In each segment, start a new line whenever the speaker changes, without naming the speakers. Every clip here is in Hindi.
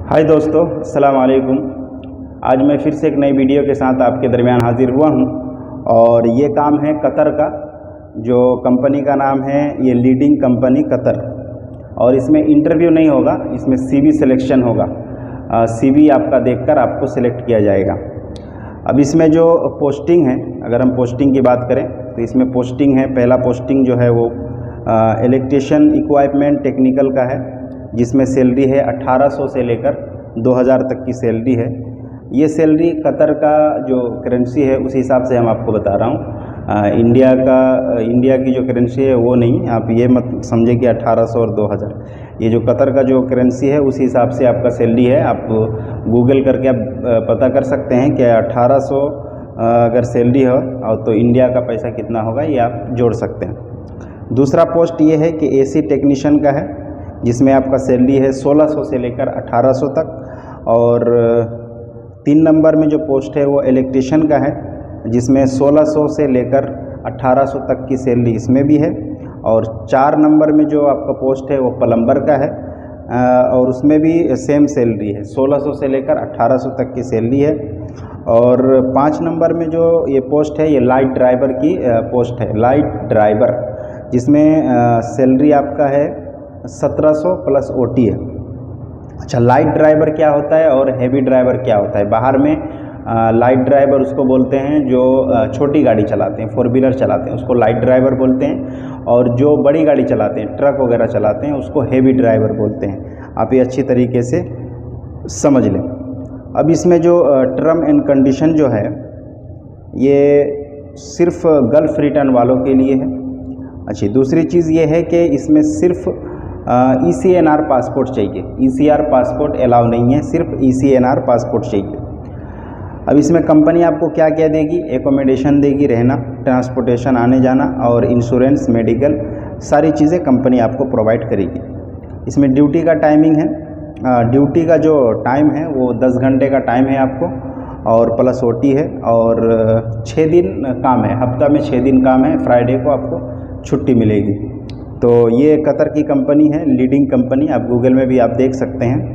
हाय दोस्तों, अस्सलाम वालेकुम। आज मैं फिर से एक नई वीडियो के साथ आपके दरमियान हाजिर हुआ हूं और ये काम है कतर का। जो कंपनी का नाम है ये लीडिंग कंपनी कतर। और इसमें इंटरव्यू नहीं होगा, इसमें सीवी सिलेक्शन होगा। सीवी आपका देखकर आपको सिलेक्ट किया जाएगा। अब इसमें जो पोस्टिंग है, अगर हम पोस्टिंग की बात करें तो इसमें पोस्टिंग है, पहला पोस्टिंग जो है वो इलेक्ट्रिशियन इक्विपमेंट टेक्निकल का है, जिसमें सैलरी है 1800 से लेकर 2000 तक की सैलरी है। ये सैलरी कतर का जो करेंसी है उस हिसाब से हम आपको बता रहा हूँ। इंडिया की जो करेंसी है वो नहीं, आप ये मत समझे कि 1800 और 2000। ये जो कतर का जो करेंसी है उस हिसाब से आपका सैलरी है। आप गूगल करके आप पता कर सकते हैं कि 1800 अगर सैलरी हो और तो इंडिया का पैसा कितना होगा ये आप जोड़ सकते हैं। दूसरा पोस्ट ये है कि एसी टेक्नीशियन का है, जिसमें आपका सैलरी है 1600 से लेकर 1800 तक। और 3 नंबर में जो पोस्ट है वो इलेक्ट्रिशियन का है, जिसमें 1600 से लेकर 1800 तक की सैलरी इसमें भी है। और 4 नंबर में जो आपका पोस्ट है वो प्लम्बर का है और उसमें भी सेम सैलरी है, 1600 से लेकर 1800 तक की सैलरी है। और 5 नंबर में जो ये पोस्ट है ये लाइट ड्राइवर की पोस्ट है, लाइट ड्राइवर, जिसमें सैलरी आपका है 1700 प्लस ओटी है। अच्छा, लाइट ड्राइवर क्या होता है और हेवी ड्राइवर क्या होता है? बाहर में लाइट ड्राइवर उसको बोलते हैं जो छोटी गाड़ी चलाते हैं, 4 व्हीलर चलाते हैं, उसको लाइट ड्राइवर बोलते हैं। और जो बड़ी गाड़ी चलाते हैं, ट्रक वगैरह चलाते हैं, उसको हेवी ड्राइवर बोलते हैं। आप ये अच्छी तरीके से समझ लें। अब इसमें जो टर्म एंड कंडीशन जो है ये सिर्फ गल्फ़ रिटर्न वालों के लिए है। अच्छी दूसरी चीज़ ये है कि इसमें सिर्फ ECNR पासपोर्ट चाहिए। ECR पासपोर्ट अलाउ नहीं है, सिर्फ ECNR पासपोर्ट चाहिए। अब इसमें कंपनी आपको क्या क्या देगी? एकोमोडेशन देगी, रहना, ट्रांसपोर्टेशन आने जाना, और इंश्योरेंस, मेडिकल, सारी चीज़ें कंपनी आपको प्रोवाइड करेगी। इसमें ड्यूटी का टाइमिंग है, ड्यूटी का जो टाइम है वो 10 घंटे का टाइम है आपको, और प्लस ओटी है। और 6 दिन काम है, हफ्ता में 6 दिन काम है, फ्राइडे को आपको छुट्टी मिलेगी। तो ये कतर की कंपनी है, लीडिंग कंपनी, आप गूगल में भी आप देख सकते हैं।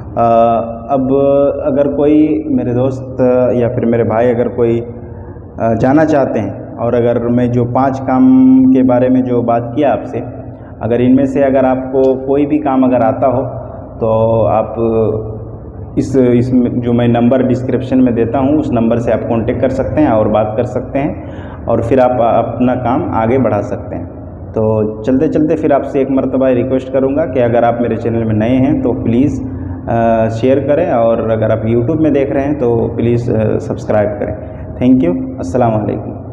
अब अगर कोई मेरे दोस्त या फिर मेरे भाई अगर कोई जाना चाहते हैं, और अगर मैं जो 5 काम के बारे में जो बात किया आपसे, अगर इनमें से अगर आपको कोई भी काम अगर आता हो तो आप इसमें जो मैं नंबर डिस्क्रिप्शन में देता हूँ उस नंबर से आप कांटेक्ट कर सकते हैं और बात कर सकते हैं, और फिर आप अपना काम आगे बढ़ा सकते हैं। तो चलते चलते फिर आपसे एक मरतबा रिक्वेस्ट करूँगा कि अगर आप मेरे चैनल में नए हैं तो प्लीज़ शेयर करें, और अगर आप यूट्यूब में देख रहे हैं तो प्लीज़ सब्सक्राइब करें। Thank you. अस्सलाम वालेकुम।